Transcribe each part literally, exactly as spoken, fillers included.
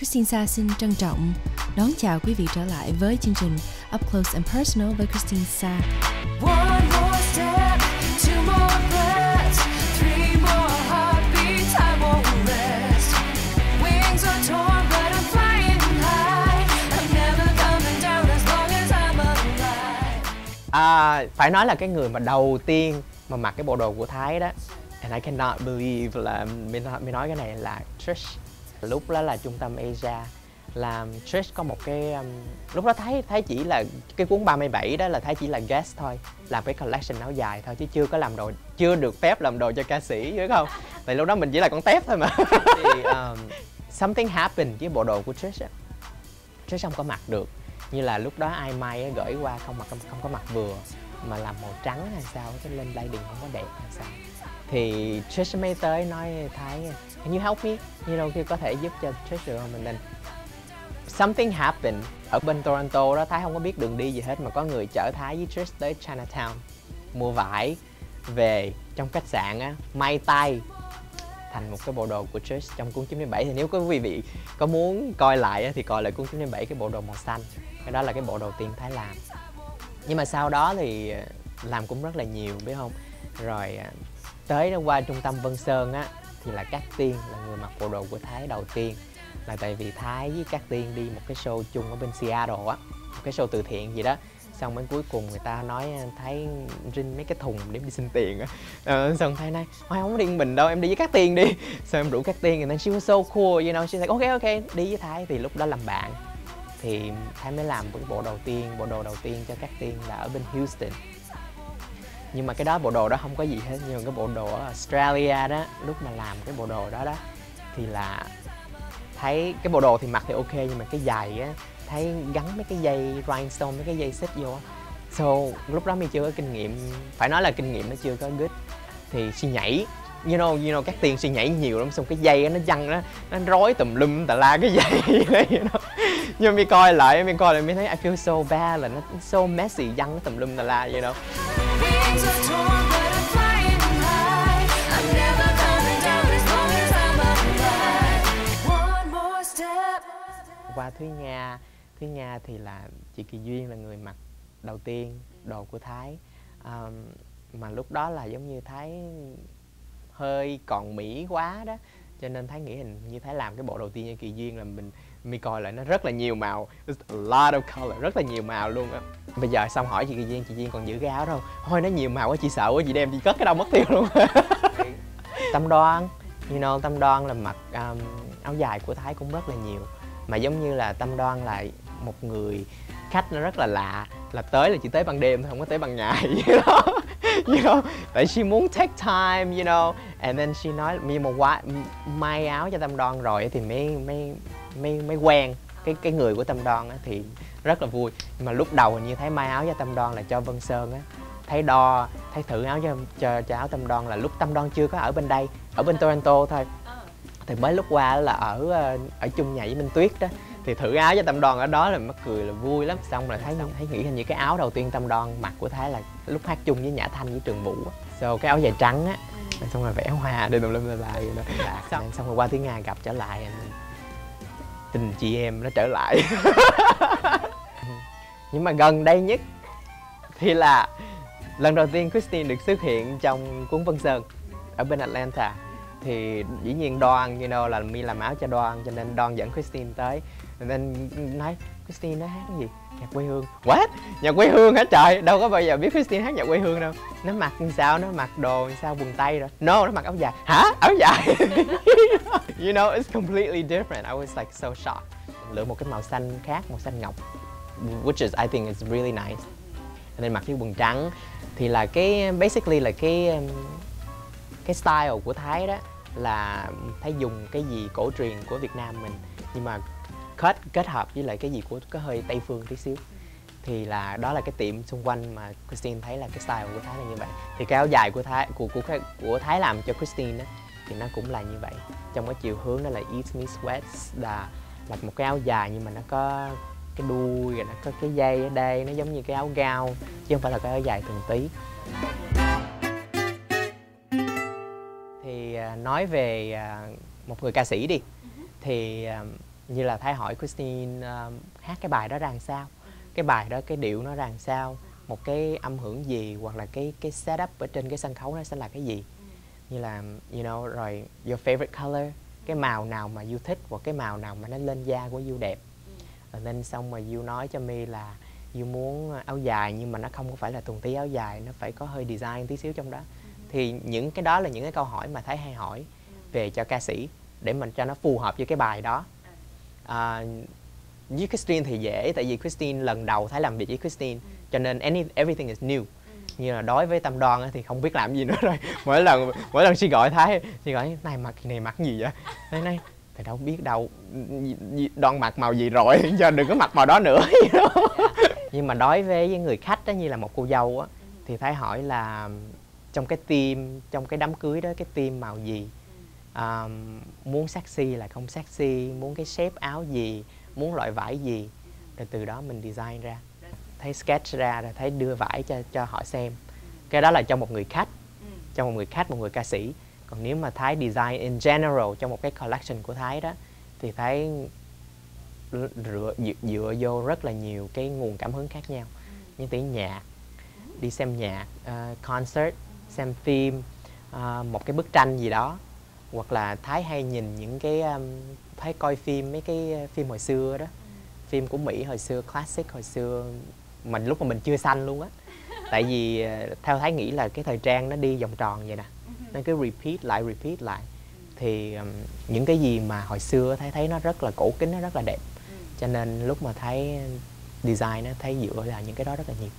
KRISTINE ét a xin trân trọng đón chào quý vị trở lại với chương trình Up Close and Personal với KRISTINE ét a. À, phải nói là cái người mà đầu tiên mà mặc cái bộ đồ của Thái đó, and I cannot believe là mình nói, mình nói cái này là Trish. Lúc đó là trung tâm Asia làm Trish có một cái um, lúc đó Thái Thái chỉ là cái cuốn ba mươi bảy đó là Thái chỉ là guest thôi, làm cái collection áo dài thôi chứ chưa có làm đồ, chưa được phép làm đồ cho ca sĩ, hiểu không? Tại lúc đó mình chỉ là con tép thôi mà. Thì um, something happened với bộ đồ của Trish á. Trish không có mặc được, như là lúc đó ai may gửi qua không mặc không, không có mặc vừa mà làm màu trắng hay sao, cái lên lighting không có đẹp hay sao. Thì Trish mới tới nói Thái, can you help me? You know, khi có thể giúp cho Trish được không? Mình nên something happened ở bên Toronto đó, Thái không có biết đường đi gì hết mà có người chở Thái với Trish tới Chinatown mua vải về trong khách sạn á, may tay thành một cái bộ đồ của Trish trong cuốn chín bảy. Thì nếu có quý vị có muốn coi lại thì coi lại cuốn chín bảy, cái bộ đồ màu xanh, cái đó là cái bộ đầu tiên Thái làm. Nhưng mà sau đó thì làm cũng rất là nhiều, biết không? Rồi tới đó qua trung tâm Vân Sơn á thì là Cát Tiên là người mặc bộ đồ của Thái đầu tiên, là tại vì Thái với Cát Tiên đi một cái show chung ở bên Seattle á, một cái show từ thiện gì đó. Xong đến cuối cùng người ta nói Thái rinh mấy cái thùng để đi xin tiền á. Ờ, xong Thái nói thôi không có đi mình đâu, em đi với Cát Tiên đi. Xong em rủ Cát Tiên, and then she was so cool, you know, she's like ok ok đi với Thái. Thì lúc đó làm bạn thì Thái mới làm cái bộ đầu tiên, bộ đồ đầu tiên cho Cát Tiên là ở bên Houston. Nhưng mà cái đó bộ đồ đó không có gì hết, nhưng mà cái bộ đồ ở Australia đó, lúc mà làm cái bộ đồ đó đó thì là thấy cái bộ đồ thì mặc thì ok, nhưng mà cái giày á thấy gắn mấy cái dây rhinestone, mấy cái dây xích vô. So lúc đó mình chưa có kinh nghiệm, phải nói là kinh nghiệm nó chưa có good. Thì suy nhảy, you know, you know Cát Tiên suy nhảy nhiều lắm, xong cái dây nó văng nó nó rối tùm lum tà la cái dây đấy, you know. Nhưng mình coi lại, mình coi lại mình thấy I feel so bad, là nó so messy, văng nó tùm lum tà la, you know. Qua Thúy Nga, Thúy Nga thì là chị Kỳ Duyên là người mặc đầu tiên đồ của Thái. Um, mà lúc đó là giống như Thái hơi còn mỹ quá đó, cho nên Thái nghĩ hình như Thái làm cái bộ đầu tiên cho Kỳ Duyên là mình mình coi lại nó rất là nhiều màu, a lot of color, rất là nhiều màu luôn á. Bây giờ xong hỏi chị Kỳ Duyên, chị Duyên còn giữ cái áo đâu? Thôi nó nhiều màu quá chị sợ quá, chị đem chị cất cái đâu mất tiêu luôn. Tâm Đoan, you know, Tâm Đoan là mặc um, áo dài của Thái cũng rất là nhiều. Mà giống như là Tâm Đoan là một người khách nó rất là lạ, là tới là chỉ tới ban đêm thôi, không có tới ban ngày, you know? You know, tại she muốn take time, you know, and then she nói mi mà quá may áo cho Tâm Đoan rồi thì mới mới mới mới quen cái cái người của Tâm Đoan á, thì rất là vui. Nhưng mà lúc đầu hình như thấy may áo cho Tâm Đoan là cho Vân Sơn á, thấy đo, thấy thử áo cho cho, cho áo Tâm Đoan là lúc Tâm Đoan chưa có ở bên đây, ở bên Toronto thôi. Thì mới lúc qua là ở ở chung nhà với Minh Tuyết đó, thì thử áo cho Tâm Đoan ở đó là mắc cười là vui lắm. Xong rồi thấy thấy nghĩ hình như cái áo đầu tiên Tâm Đoan mặc của Thái là lúc hát chung với Nhã Thanh với Trường Vũ á. So cái áo dài trắng á, xong rồi vẽ hoa để tùm lum tùm la vậy đó. Xong, xong rồi qua Thúy Nga gặp trở lại, tình chị em nó trở lại. Nhưng mà gần đây nhất thì là lần đầu tiên Christine được xuất hiện trong cuốn Vân Sơn ở bên Atlanta. Thì dĩ nhiên Đoan, you know, là mi làm áo cho Đoan, cho nên Đoan dẫn Christine tới, nên nói Christine nó hát cái gì? Nhạc quê hương. What? Nhạc quê hương hả trời? Đâu có bao giờ biết Christine hát nhạc quê hương đâu. Nó mặc như sao? Nó mặc đồ như sao? Quần tây rồi. No, nó mặc áo dài. Hả? Áo dài? You know, it's completely different. I was like so shocked. Lựa một cái màu xanh khác, màu xanh ngọc, which is I think is really nice. Nên mặc cái quần trắng thì là cái basically là cái cái style của Thái đó, là Thái dùng cái gì cổ truyền của Việt Nam mình nhưng mà kết kết hợp với lại cái gì của có hơi Tây phương tí xíu. Thì là đó là cái tiệm xung quanh mà Christine thấy là cái style của Thái là như vậy. Thì cái áo dài của Thái của của của Thái làm cho Christine đó, thì nó cũng là như vậy. Trong cái chiều hướng đó là Eat Me Sweat, là là một cái áo dài nhưng mà nó có cái đuôi rồi nó có cái dây ở đây, nó giống như cái áo gown chứ không phải là cái áo dài thuần tí. Thì nói về một người ca sĩ đi, thì Như là Thái hỏi Christine uh, hát cái bài đó ra làm sao, cái bài đó cái điệu nó ra làm sao, một cái âm hưởng gì, hoặc là cái cái setup ở trên cái sân khấu nó sẽ là cái gì. Như là you know, rồi your favorite color, cái màu nào mà you thích, hoặc cái màu nào mà nó lên da của you đẹp. Rồi nên xong mà you nói cho mi là you muốn áo dài nhưng mà nó không có phải là thuần túy áo dài, nó phải có hơi design tí xíu trong đó. Thì những cái đó là những cái câu hỏi mà Thái hay hỏi về cho ca sĩ để mình cho nó phù hợp với cái bài đó. À, với Christine thì dễ, tại vì Christine lần đầu Thái làm việc với Christine, cho nên any, everything is new. Như là đối với Tâm Đoan thì không biết làm gì nữa rồi. Mỗi lần mỗi lần she gọi Thái, she gọi này mặc này mặc gì vậy? Thái nói thì đâu biết đâu, Đoan mặc màu gì rồi, cho đừng có mặc màu đó nữa. Nhưng mà đối với người khách đó, như là một cô dâu á, thì Thái hỏi là trong cái team, trong cái đám cưới đó, cái team màu gì, à, muốn sexy là không sexy, muốn cái shape áo gì, muốn loại vải gì, rồi từ đó mình design ra. Thấy sketch ra rồi thấy đưa vải cho cho họ xem. Cái đó là cho một người khách, cho một người khách, một người ca sĩ. Còn nếu mà Thái design in general cho một cái collection của Thái đó, thì Thái dựa, dựa vô rất là nhiều cái nguồn cảm hứng khác nhau, như tiếng nhạc, đi xem nhạc, uh, concert, xem phim, uh, một cái bức tranh gì đó, hoặc là Thái hay nhìn những cái um, Thái coi phim, mấy cái phim hồi xưa đó, phim của Mỹ hồi xưa, classic hồi xưa, mình lúc mà mình chưa sanh luôn á. Tại vì uh, theo Thái nghĩ là cái thời trang nó đi vòng tròn vậy nè, nó cứ repeat lại repeat lại. Thì um, những cái gì mà hồi xưa Thái thấy nó rất là cổ kính, nó rất là đẹp, cho nên lúc mà Thái design nó thấy dựa vào những cái đó rất là nhiều.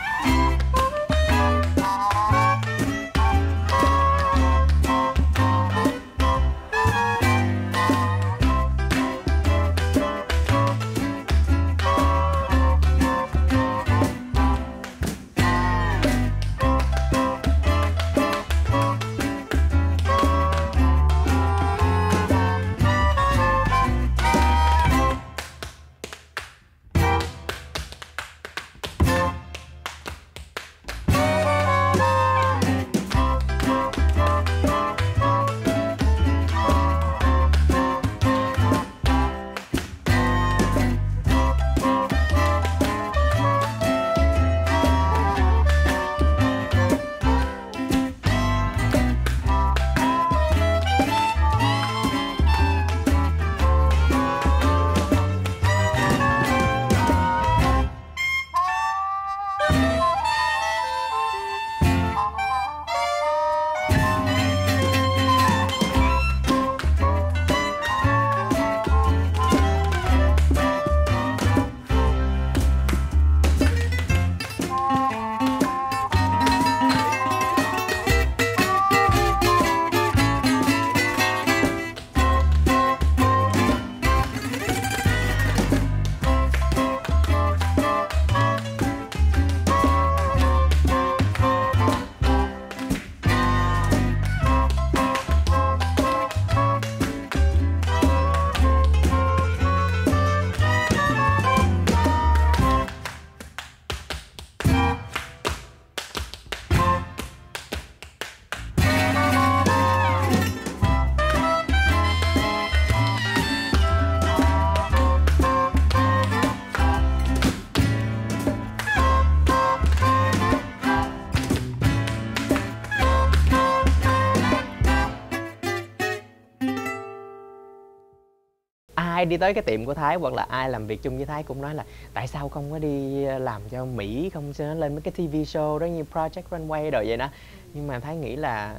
Ai đi tới cái tiệm của Thái hoặc là ai làm việc chung với Thái cũng nói là tại sao không có đi làm cho Mỹ, không cho nó lên mấy cái ti vi show đó như Project Runway rồi vậy đó. Nhưng mà Thái nghĩ là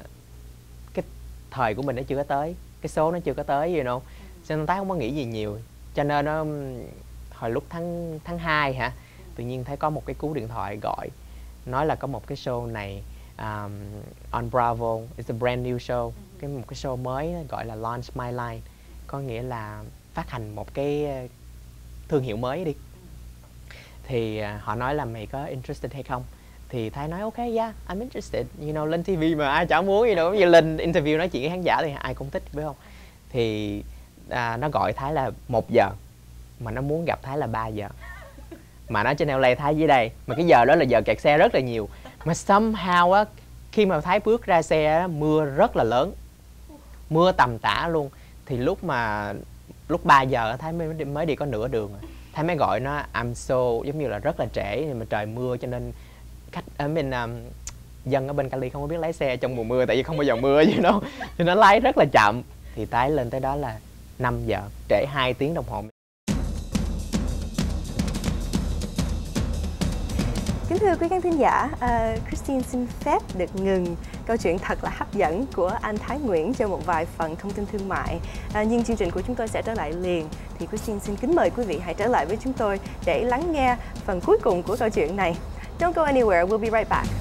cái thời của mình nó chưa có tới, cái số nó chưa có tới, you know. Cho nên Thái không có nghĩ gì nhiều. Cho nên nó hồi lúc tháng tháng hai hả, tự nhiên Thái có một cái cú điện thoại gọi nói là có một cái show này um, on Bravo, it's a brand new show, cái một cái show mới gọi là Launch My Line, có nghĩa là phát hành một cái thương hiệu mới đi. Thì uh, họ nói là mày có interested hay không? Thì Thái nói ok, yeah, I'm interested. You know, lên ti vi mà ai chẳng muốn, you know, như lên interview nói chuyện với khán giả thì ai cũng thích, biết không? Thì uh, nó gọi Thái là một giờ, mà nó muốn gặp Thái là ba giờ. Mà nó trên lờ a Thái dưới đây, mà cái giờ đó là giờ kẹt xe rất là nhiều. Mà somehow á, khi mà Thái bước ra xe á, mưa rất là lớn, mưa tầm tã luôn. Thì lúc mà lúc ba giờ Thái mới mới đi có nửa đường rồi. Thái mới gọi nó I'm so giống như là rất là trễ nhưng mà trời mưa cho nên khách ở bên um, dân ở bên Cali không có biết lái xe trong mùa mưa tại vì không bao giờ mưa gì đâu thì nó lái rất là chậm. Thì Thái lên tới đó là năm giờ, trễ hai tiếng đồng hồ. Kính thưa quý khán thính giả, uh, Christine xin phép được ngừng câu chuyện thật là hấp dẫn của anh Thái Nguyễn cho một vài phần thông tin thương mại. Uh, nhưng chương trình của chúng tôi sẽ trở lại liền. Thì Christine xin kính mời quý vị hãy trở lại với chúng tôi để lắng nghe phần cuối cùng của câu chuyện này. Don't go anywhere, we'll be right back.